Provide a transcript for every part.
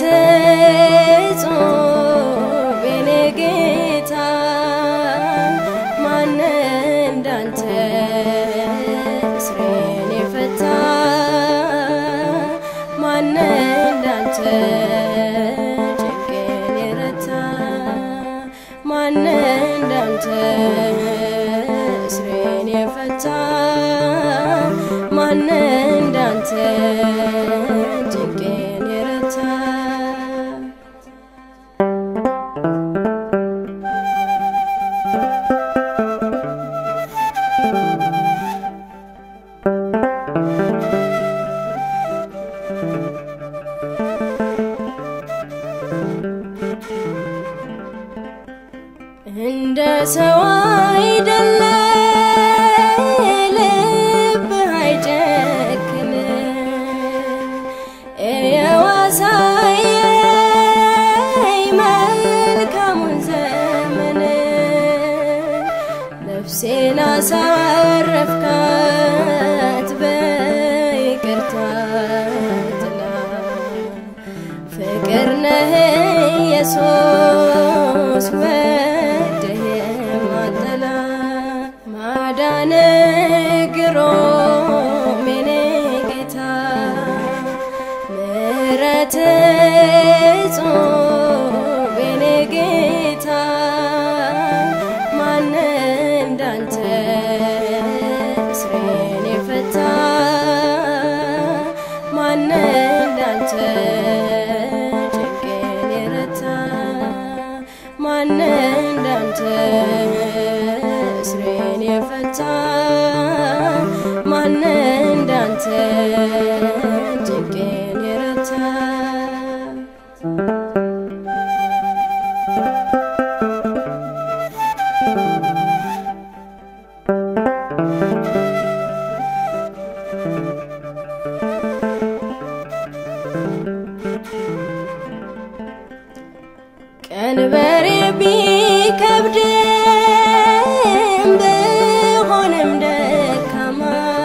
ጾም የኔ ጌታ ማን እንዳንተ እስሬን የፈታ ማን እንዳንተ ጭንቄን የረታ ማን እንዳንተ እስሬን የፈታ ማን እንዳንተ ጭንቄን የረታ እንደ ሰው አይደለ ልብ አይጨክን የዋሳይ መልካሙን ዘመን ነፍሴን አሳረፍካት በይቅርታ ጥላ ፍቅር ነህ ኢየሱስ ማዳንህ ግሩም የኔ ጌታ ምሕረትህ ጾም የኔ ጌታ ማን እንዳንተ እስሬን የፈታ ማን እንዳንተ ጭንቄን የረታ ማን እንዳንተ እስሬን የፈታ ማን እንዳንተ ጭንቄን የረታ ቀንበሬ ቢከብድም ብሆንም ደካማ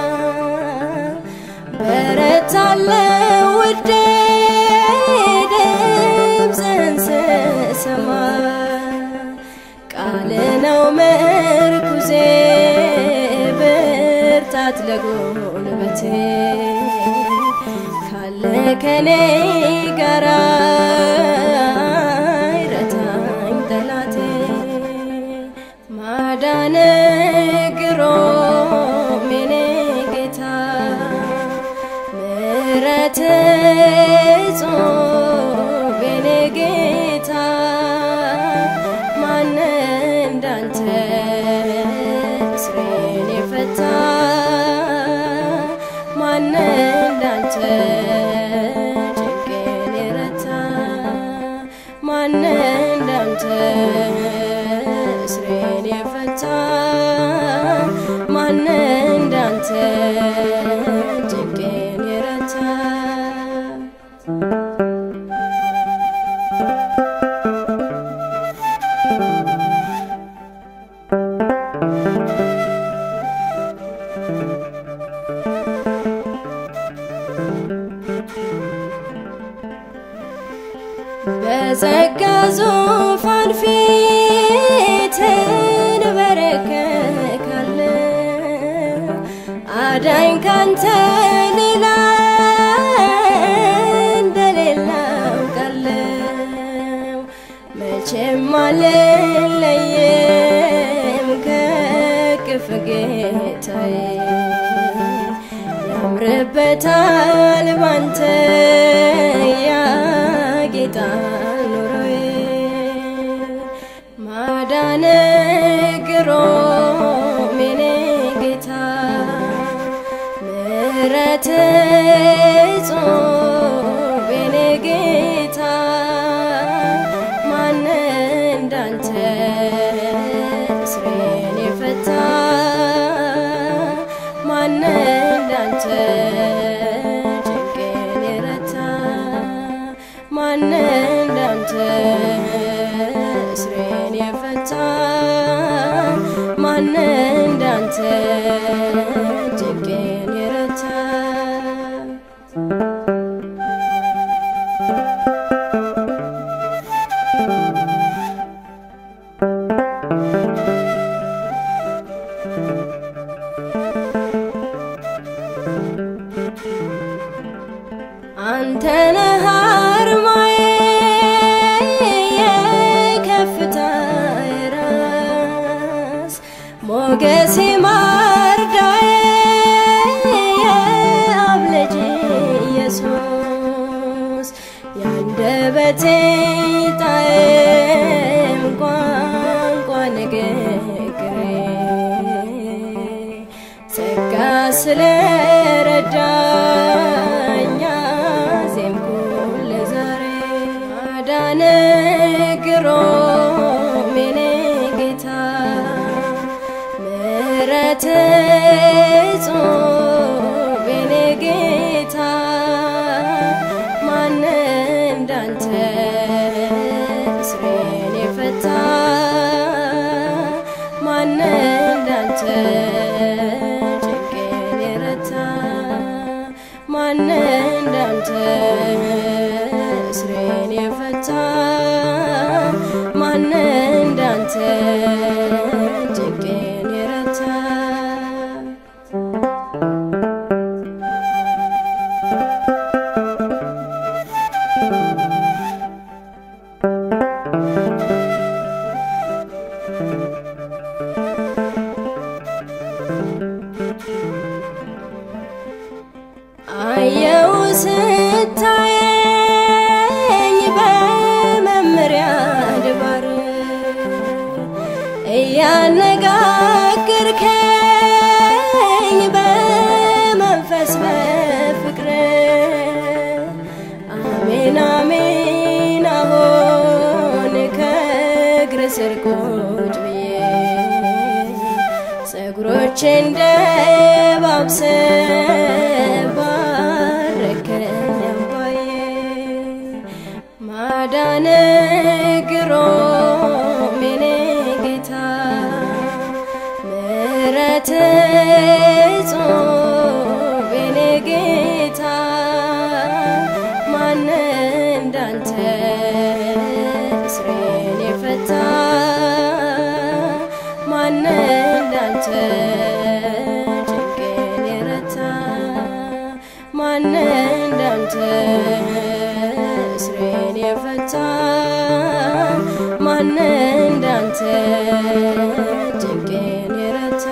በረታለሁ ውዴ ድምፅህን ስሰማ ቃል ነው ምርኩዜ ብርታት ለጉልበቴ ካለ ከኔ ጋራ ማዳንህ ግሩም የኔ ጌታ ምሕረትህ ጾም የኔ ጌታ ማን እንዳንተ እስሬን የፈታ ማን እንዳንተ ጭንቄን የረታ ማን እንዳንተ እስሬን የፈታ ማን እንዳንተ ጭንቄን የረታ በጸጋ ዙፋን ፊት እንበረከካለን አዳኝ ካንተ ሌላ እንደሌለ አውቃለሁ መቼም አልለይም ከቅፍ ጌታዬ ያምርበታል ባንተ ያጌጣል ኑሮዬ ማዳንህ ግሩም የኔ ጌታ ምሕረትህ ጾም የኔ ጌታ ማን እንዳንተ እስሬን የፈታ ማን እንዳንተ ጭንቄን የረታ ማን እንዳንተ እስሬን የፈታ ማን እንዳንተ ጭንቄን የረታ የህይወቴ ጣዕም ቋንቋ ንግግሬ ጸጋ ስለረዳኝ አዜምኩ ለዛሬ ማዳንህ ግሩም የኔ ጌታ ምሕረትህ እጹብ የኔ ጌታ ማን እንዳንተ እስሬን የፈታ ማን እንዳንተ ጭንቄን የረታ ማን እንዳንተ እስሬን የፈታ ማን እንዳንተ ጭንቄን የረታ አየው ስታየኝ በመምሪያ ድባር እያነጋገርከኝ በመንፈስ በፍቅር አሜን አሜን አሁን ከእግር ስር ቁጭ ብዬ ጸጉሮቼን ደባብሰህ ባረከኝ አባዬ ማዳንህ ግሩም የኔ ጌታ ምሕረትህ እጹብ የኔ ጌታ ማን እንዳንተ እስሬን የፈታ ማን እንዳንተ ጭንቄን የረታ ማን እንዳንተ እስሬን የፈታ ማን እንዳንተ ጭንቄን የረታ